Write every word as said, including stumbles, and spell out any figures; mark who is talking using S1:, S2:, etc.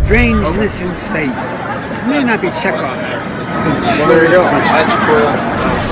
S1: Strangeness in space. May not be Chekhov, but it
S2: Well,
S1: sure
S2: there you
S1: is
S2: go.
S1: fun.
S2: That's cool.